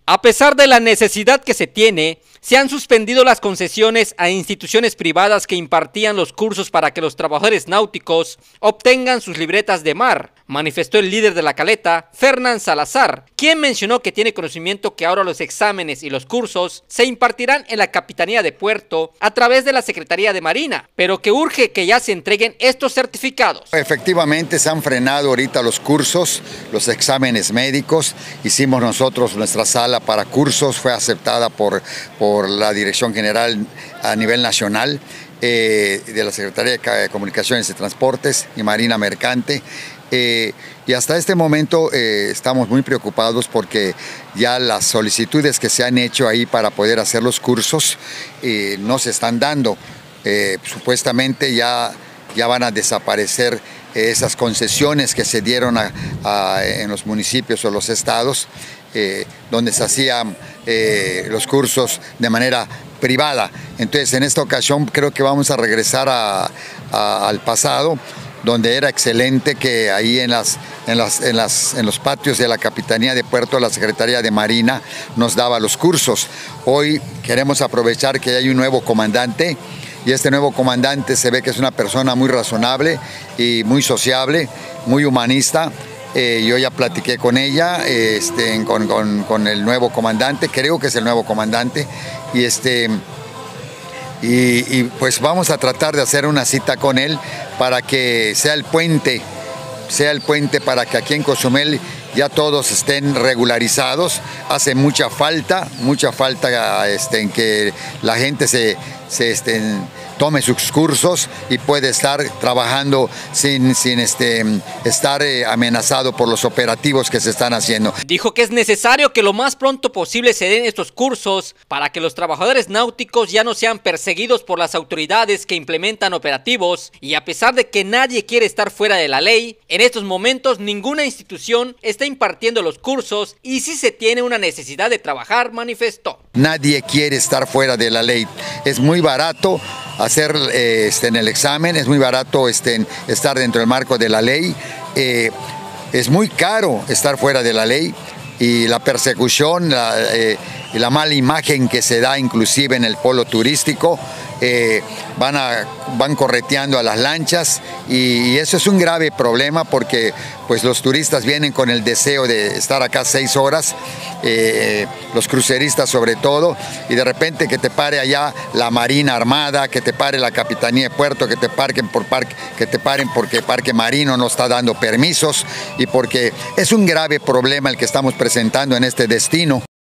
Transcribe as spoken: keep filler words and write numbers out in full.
A pesar de la necesidad que se tiene, se han suspendido las concesiones a instituciones privadas que impartían los cursos para que los trabajadores náuticos obtengan sus libretas de mar, manifestó el líder de la caleta, Fernán Salazar, quien mencionó que tiene conocimiento que ahora los exámenes y los cursos se impartirán en la Capitanía de Puerto a través de la Secretaría de Marina, pero que urge que ya se entreguen estos certificados. Efectivamente se han frenado ahorita los cursos, los exámenes médicos. Hicimos nosotros nuestra sala para cursos, fue aceptada por, por la Dirección General a nivel nacional eh, de la Secretaría de Comunicaciones y Transportes y Marina Mercante. Eh, y hasta este momento eh, estamos muy preocupados porque ya las solicitudes que se han hecho ahí para poder hacer los cursos eh, no se están dando. Eh, supuestamente ya, ya van a desaparecer eh, esas concesiones que se dieron a, a, en los municipios o los estados, eh, donde se hacían eh, los cursos de manera privada. Entonces en esta ocasión creo que vamos a regresar a, a, al pasado, donde era excelente que ahí en, las, en, las, en, las, en los patios de la Capitanía de Puerto, la Secretaría de Marina nos daba los cursos. Hoy queremos aprovechar que hay un nuevo comandante y este nuevo comandante se ve que es una persona muy razonable y muy sociable, muy humanista. Eh, yo ya platiqué con ella, este, con, con, con el nuevo comandante, creo que es el nuevo comandante, y este... Y, y pues vamos a tratar de hacer una cita con él para que sea el puente, sea el puente para que aquí en Cozumel ya todos estén regularizados. Hace mucha falta, mucha falta este, en que la gente se, se este, tome sus cursos y puede estar trabajando sin, sin este, estar eh, amenazado por los operativos que se están haciendo. Dijo que es necesario que lo más pronto posible se den estos cursos para que los trabajadores náuticos ya no sean perseguidos por las autoridades que implementan operativos, y a pesar de que nadie quiere estar fuera de la ley, en estos momentos ninguna institución está impartiendo los cursos y si se tiene una necesidad de trabajar, manifestó. Nadie quiere estar fuera de la ley. Es muy barato hacer eh, este, en el examen, es muy barato este, estar dentro del marco de la ley, eh, es muy caro estar fuera de la ley, y la persecución la, eh, y la mala imagen que se da inclusive en el polo turístico, eh, van, a, van correteando a las lanchas, y, y eso es un grave problema porque pues, los turistas vienen con el deseo de estar acá seis horas, eh, los cruceristas sobre todo, y de repente que te pare allá la Marina Armada, que te pare la Capitanía de Puerto, que te, parquen por parque, que te paren porque Parque Marino no está dando permisos, y porque es un grave problema el que estamos presentando en este destino.